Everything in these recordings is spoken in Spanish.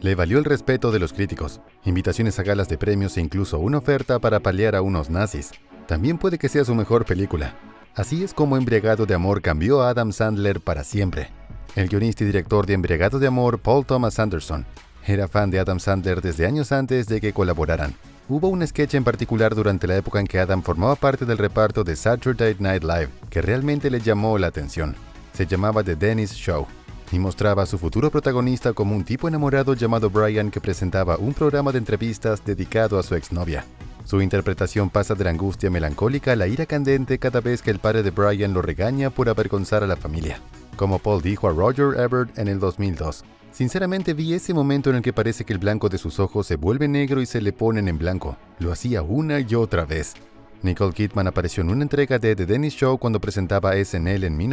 Le valió el respeto de los críticos, invitaciones a galas de premios e incluso una oferta para paliar a unos nazis. También puede que sea su mejor película. Así es como Embriagado de Amor cambió a Adam Sandler para siempre. El guionista y director de Embriagado de Amor, Paul Thomas Anderson, era fan de Adam Sandler desde años antes de que colaboraran. Hubo un sketch en particular durante la época en que Adam formaba parte del reparto de Saturday Night Live que realmente le llamó la atención. Se llamaba The Dennis Show y mostraba a su futuro protagonista como un tipo enamorado llamado Brian que presentaba un programa de entrevistas dedicado a su exnovia. Su interpretación pasa de la angustia melancólica a la ira candente cada vez que el padre de Brian lo regaña por avergonzar a la familia. Como Paul dijo a Roger Ebert en el 2002, sinceramente vi ese momento en el que parece que el blanco de sus ojos se vuelve negro y se le ponen en blanco. Lo hacía una y otra vez. Nicole Kidman apareció en una entrega de The Dennis Show cuando presentaba SNL en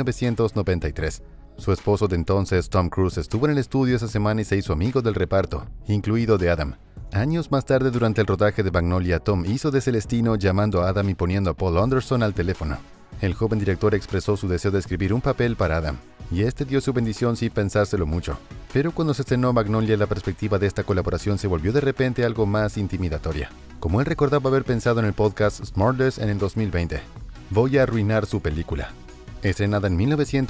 1993. Su esposo de entonces, Tom Cruise, estuvo en el estudio esa semana y se hizo amigo del reparto, incluido de Adam. Años más tarde, durante el rodaje de Magnolia, Tom hizo de Celestino llamando a Adam y poniendo a Paul Anderson al teléfono. El joven director expresó su deseo de escribir un papel para Adam, y este dio su bendición sin pensárselo mucho. Pero cuando se estrenó Magnolia, la perspectiva de esta colaboración se volvió de repente algo más intimidatoria. Como él recordaba haber pensado en el podcast Smartless en el 2020, voy a arruinar su película. Estrenada en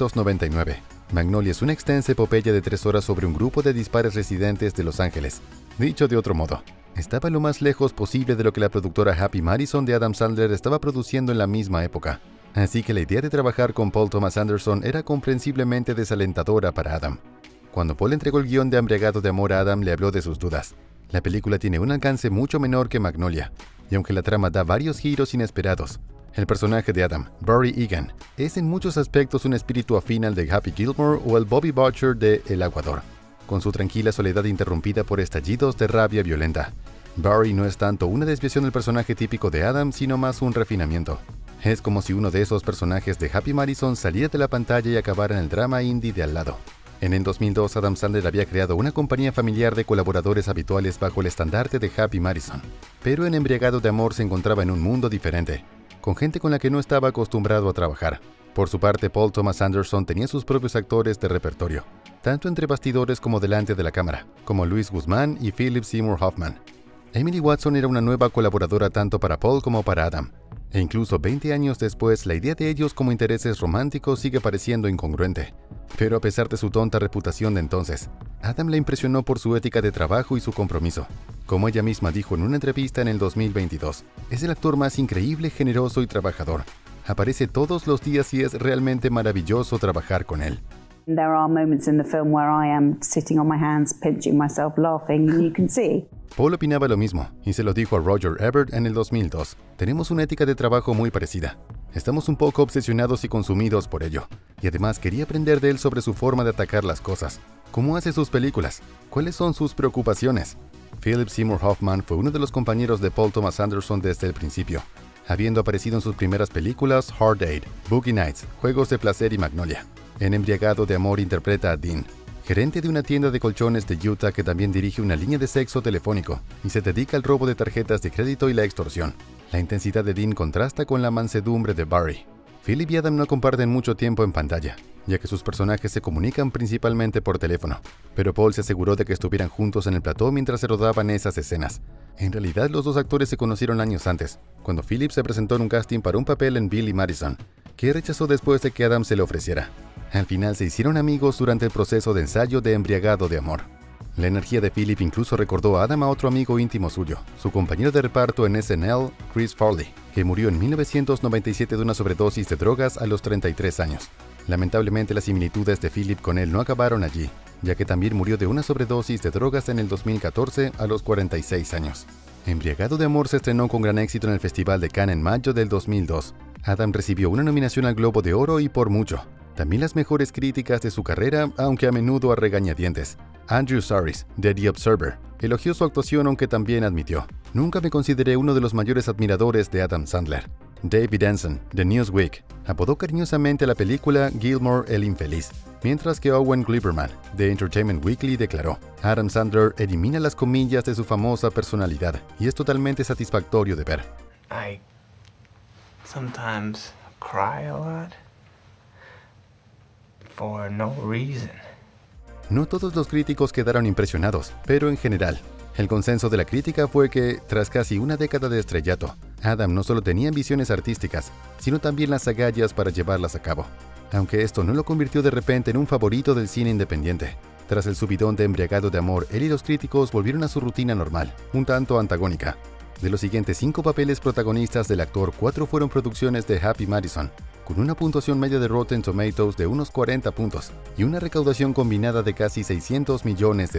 1999, Magnolia es una extensa epopeya de 3 horas sobre un grupo de dispares residentes de Los Ángeles. Dicho de otro modo, estaba lo más lejos posible de lo que la productora Happy Madison de Adam Sandler estaba produciendo en la misma época. Así que la idea de trabajar con Paul Thomas Anderson era comprensiblemente desalentadora para Adam. Cuando Paul entregó el guión de Embriagado de Amor a Adam, le habló de sus dudas. La película tiene un alcance mucho menor que Magnolia, y aunque la trama da varios giros inesperados, el personaje de Adam, Barry Egan, es en muchos aspectos un espíritu afín al de Happy Gilmore o el Bobby Butcher de El Aguador, con su tranquila soledad interrumpida por estallidos de rabia violenta. Barry no es tanto una desviación del personaje típico de Adam, sino más un refinamiento. Es como si uno de esos personajes de Happy Madison saliera de la pantalla y acabara en el drama indie de al lado. En el 2002, Adam Sandler había creado una compañía familiar de colaboradores habituales bajo el estandarte de Happy Madison. Pero en Embriagado de Amor se encontraba en un mundo diferente, con gente con la que no estaba acostumbrado a trabajar. Por su parte, Paul Thomas Anderson tenía sus propios actores de repertorio, tanto entre bastidores como delante de la cámara, como Luis Guzmán y Philip Seymour Hoffman. Emily Watson era una nueva colaboradora tanto para Paul como para Adam. E incluso 20 años después, la idea de ellos como intereses románticos sigue pareciendo incongruente. Pero a pesar de su tonta reputación de entonces, Adam la impresionó por su ética de trabajo y su compromiso. Como ella misma dijo en una entrevista en el 2022, es el actor más increíble, generoso y trabajador. Aparece todos los días y es realmente maravilloso trabajar con él. There are moments in the film where I am sitting on my hands, pinching myself, laughing, and you can see. Paul opinaba lo mismo, y se lo dijo a Roger Ebert en el 2002. Tenemos una ética de trabajo muy parecida. Estamos un poco obsesionados y consumidos por ello. Y además quería aprender de él sobre su forma de atacar las cosas. ¿Cómo hace sus películas? ¿Cuáles son sus preocupaciones? Philip Seymour Hoffman fue uno de los compañeros de Paul Thomas Anderson desde el principio, habiendo aparecido en sus primeras películas Hard Eight, Boogie Nights, Juegos de Placer y Magnolia. En Embriagado de Amor interpreta a Dean, gerente de una tienda de colchones de Utah que también dirige una línea de sexo telefónico y se dedica al robo de tarjetas de crédito y la extorsión. La intensidad de Dean contrasta con la mansedumbre de Barry. Philip y Adam no comparten mucho tiempo en pantalla, ya que sus personajes se comunican principalmente por teléfono, pero Paul se aseguró de que estuvieran juntos en el plató mientras se rodaban esas escenas. En realidad, los dos actores se conocieron años antes, cuando Philip se presentó en un casting para un papel en Billy Madison, que rechazó después de que Adam se le ofreciera. Al final se hicieron amigos durante el proceso de ensayo de Embriagado de Amor. La energía de Philip incluso recordó a Adam a otro amigo íntimo suyo, su compañero de reparto en SNL, Chris Farley, que murió en 1997 de una sobredosis de drogas a los 33 años. Lamentablemente las similitudes de Philip con él no acabaron allí, ya que también murió de una sobredosis de drogas en el 2014 a los 46 años. Embriagado de Amor se estrenó con gran éxito en el Festival de Cannes en mayo del 2002. Adam recibió una nominación al Globo de Oro y por mucho. También las mejores críticas de su carrera, aunque a menudo a regañadientes. Andrew Saris, de The Observer, elogió su actuación aunque también admitió: "Nunca me consideré uno de los mayores admiradores de Adam Sandler". David Anson, de Newsweek, apodó cariñosamente a la película Gilmore el Infeliz, mientras que Owen Gleiberman, de Entertainment Weekly, declaró: "Adam Sandler elimina las comillas de su famosa personalidad y es totalmente satisfactorio de ver". I sometimes cry a lot for no reason. No todos los críticos quedaron impresionados, pero en general, el consenso de la crítica fue que, tras casi una década de estrellato, Adam no solo tenía ambiciones artísticas, sino también las agallas para llevarlas a cabo. Aunque esto no lo convirtió de repente en un favorito del cine independiente. Tras el subidón de Embriagado de Amor, él y los críticos volvieron a su rutina normal, un tanto antagónica. De los siguientes 5 papeles protagonistas del actor, 4 fueron producciones de Happy Madison, con una puntuación media de Rotten Tomatoes de unos 40 puntos y una recaudación combinada de casi $600 millones.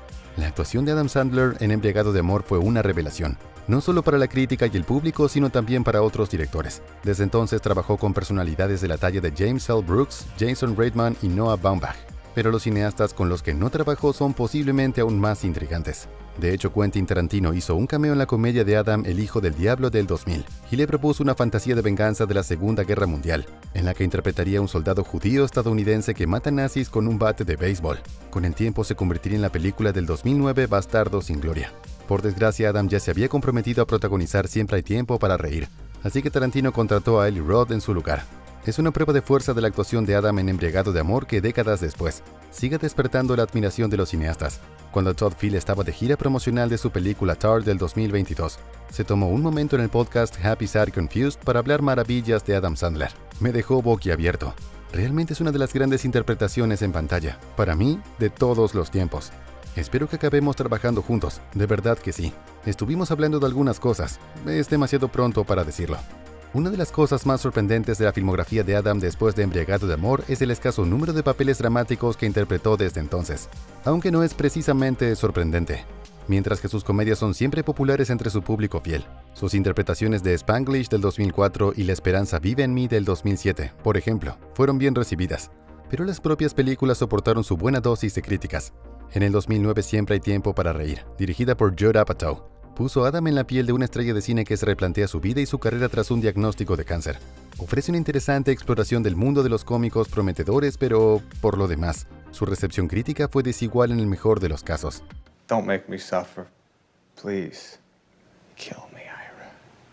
La actuación de Adam Sandler en Embriagado de Amor fue una revelación, no solo para la crítica y el público, sino también para otros directores. Desde entonces trabajó con personalidades de la talla de James L. Brooks, Jason Reitman y Noah Baumbach. Pero los cineastas con los que no trabajó son posiblemente aún más intrigantes. De hecho, Quentin Tarantino hizo un cameo en la comedia de Adam, el hijo del diablo del 2000, y le propuso una fantasía de venganza de la Segunda Guerra Mundial, en la que interpretaría a un soldado judío estadounidense que mata nazis con un bate de béisbol. Con el tiempo se convertiría en la película del 2009 Bastardo sin Gloria. Por desgracia, Adam ya se había comprometido a protagonizar Siempre hay tiempo para reír, así que Tarantino contrató a Eli Roth en su lugar. Es una prueba de fuerza de la actuación de Adam en Embriagado de Amor que décadas después sigue despertando la admiración de los cineastas. Cuando Todd Field estaba de gira promocional de su película Tar del 2022, se tomó un momento en el podcast Happy Sad Confused para hablar maravillas de Adam Sandler. Me dejó boquiabierto. Realmente es una de las grandes interpretaciones en pantalla, para mí, de todos los tiempos. Espero que acabemos trabajando juntos, de verdad que sí. Estuvimos hablando de algunas cosas, es demasiado pronto para decirlo. Una de las cosas más sorprendentes de la filmografía de Adam después de Embriagado de Amor es el escaso número de papeles dramáticos que interpretó desde entonces, aunque no es precisamente sorprendente. Mientras que sus comedias son siempre populares entre su público fiel. Sus interpretaciones de Spanglish del 2004 y La Esperanza Vive en Mí del 2007, por ejemplo, fueron bien recibidas, pero las propias películas soportaron su buena dosis de críticas. En el 2009 Siempre hay tiempo para reír, dirigida por Judd Apatow, puso a Adam en la piel de una estrella de cine que se replantea su vida y su carrera tras un diagnóstico de cáncer. Ofrece una interesante exploración del mundo de los cómicos prometedores, pero, por lo demás, su recepción crítica fue desigual en el mejor de los casos. Don't make me suffer. Please. Kill me, Ira.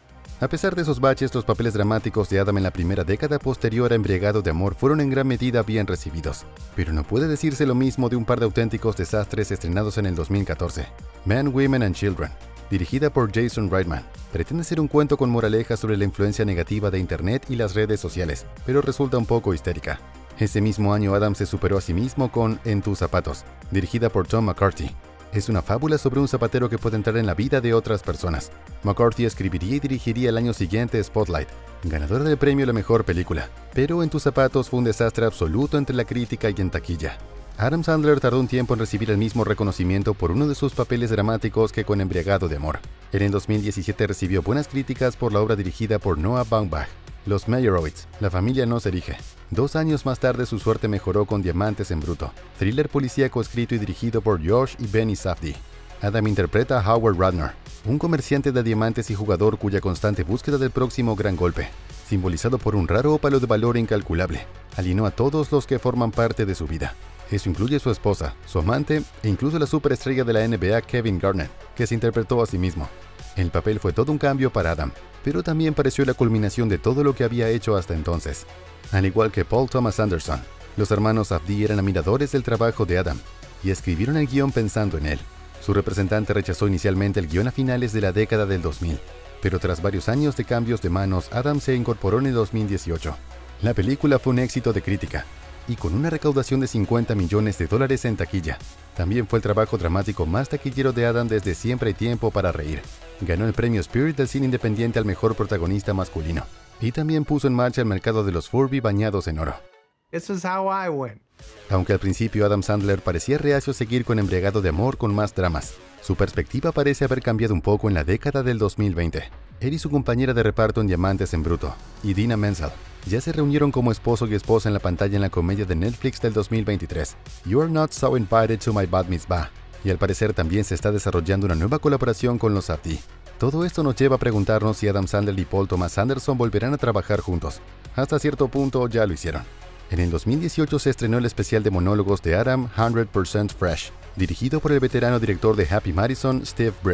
A pesar de esos baches, los papeles dramáticos de Adam en la primera década posterior a Embriagado de Amor fueron en gran medida bien recibidos. Pero no puede decirse lo mismo de un par de auténticos desastres estrenados en el 2014. Men, Women and Children, dirigida por Jason Reitman, pretende ser un cuento con moraleja sobre la influencia negativa de Internet y las redes sociales, pero resulta un poco histérica. Ese mismo año Adam se superó a sí mismo con En tus zapatos, dirigida por Tom McCarthy. Es una fábula sobre un zapatero que puede entrar en la vida de otras personas. McCarthy escribiría y dirigiría el año siguiente Spotlight, ganadora del premio a la mejor película. Pero En tus zapatos fue un desastre absoluto entre la crítica y en taquilla. Adam Sandler tardó un tiempo en recibir el mismo reconocimiento por uno de sus papeles dramáticos que con Embriagado de Amor. En el 2017 recibió buenas críticas por la obra dirigida por Noah Baumbach, Los Meyerowitz, La familia no se elige. 2 años más tarde su suerte mejoró con Diamantes en bruto, thriller policíaco escrito y dirigido por Josh y Benny Safdie. Adam interpreta a Howard Ratner, un comerciante de diamantes y jugador cuya constante búsqueda del próximo gran golpe, simbolizado por un raro ópalo de valor incalculable, alienó a todos los que forman parte de su vida. Eso incluye su esposa, su amante e incluso la superestrella de la NBA Kevin Garnett, que se interpretó a sí mismo. El papel fue todo un cambio para Adam, pero también pareció la culminación de todo lo que había hecho hasta entonces. Al igual que Paul Thomas Anderson, los hermanos Safdie eran admiradores del trabajo de Adam y escribieron el guión pensando en él. Su representante rechazó inicialmente el guión a finales de la década del 2000, pero tras varios años de cambios de manos, Adam se incorporó en el 2018. La película fue un éxito de crítica, y con una recaudación de $50 millones en taquilla. También fue el trabajo dramático más taquillero de Adam desde Siempre hay tiempo para reír. Ganó el premio Spirit del cine independiente al mejor protagonista masculino, y también puso en marcha el mercado de los Furby bañados en oro. This is how I win. Aunque al principio Adam Sandler parecía reacio a seguir con Embriagado de Amor con más dramas, su perspectiva parece haber cambiado un poco en la década del 2020. Él y su compañera de reparto en Diamantes en bruto, Idina Menzel, ya se reunieron como esposo y esposa en la pantalla en la comedia de Netflix del 2023, You're Not So Invited to My Bat Mitzvah, y al parecer también se está desarrollando una nueva colaboración con los Safdie. Todo esto nos lleva a preguntarnos si Adam Sandler y Paul Thomas Anderson volverán a trabajar juntos. Hasta cierto punto ya lo hicieron. En el 2018 se estrenó el especial de monólogos de Adam 100% Fresh, dirigido por el veterano director de Happy Madison, Steve Brill.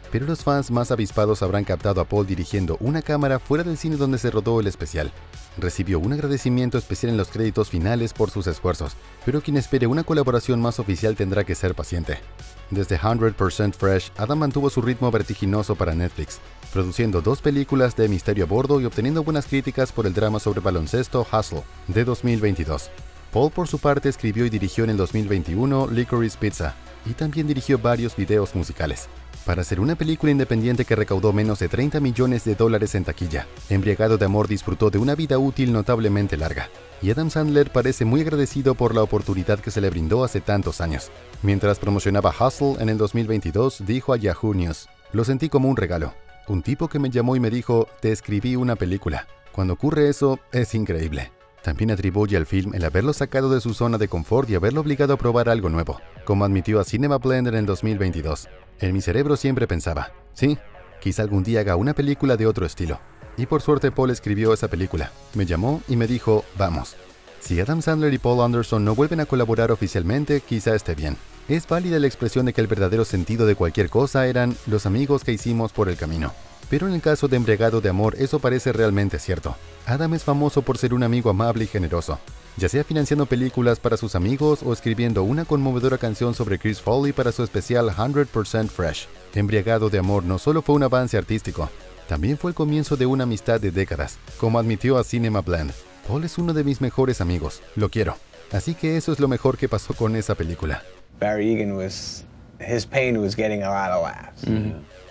pero los fans más avispados habrán captado a Paul dirigiendo una cámara fuera del cine donde se rodó el especial. Recibió un agradecimiento especial en los créditos finales por sus esfuerzos, pero quien espere una colaboración más oficial tendrá que ser paciente. Desde 100% Fresh, Adam mantuvo su ritmo vertiginoso para Netflix, produciendo 2 películas de misterio a bordo y obteniendo buenas críticas por el drama sobre baloncesto Hustle, de 2022. Paul, por su parte, escribió y dirigió en el 2021 Licorice Pizza, y también dirigió varios videos musicales. Para hacer una película independiente que recaudó menos de $30 millones en taquilla, Embriagado de Amor disfrutó de una vida útil notablemente larga, y Adam Sandler parece muy agradecido por la oportunidad que se le brindó hace tantos años. Mientras promocionaba Hustle en el 2022, dijo a Yahoo News: "Lo sentí como un regalo. Un tipo que me llamó y me dijo, te escribí una película. Cuando ocurre eso, es increíble". También atribuye al film el haberlo sacado de su zona de confort y haberlo obligado a probar algo nuevo, como admitió a Cinema Blend en el 2022. En mi cerebro siempre pensaba, sí, quizá algún día haga una película de otro estilo. Y por suerte Paul escribió esa película. Me llamó y me dijo, vamos. Si Adam Sandler y Paul Anderson no vuelven a colaborar oficialmente, quizá esté bien. Es válida la expresión de que el verdadero sentido de cualquier cosa eran los amigos que hicimos por el camino. Pero en el caso de Embriagado de Amor, eso parece realmente cierto. Adam es famoso por ser un amigo amable y generoso, ya sea financiando películas para sus amigos o escribiendo una conmovedora canción sobre Chris Foley para su especial 100% Fresh. Embriagado de Amor no solo fue un avance artístico, también fue el comienzo de una amistad de décadas, como admitió a Cinema Blend. Paul es uno de mis mejores amigos, lo quiero. Así que eso es lo mejor que pasó con esa película. Barry Egan his pain was getting a lot of laughs.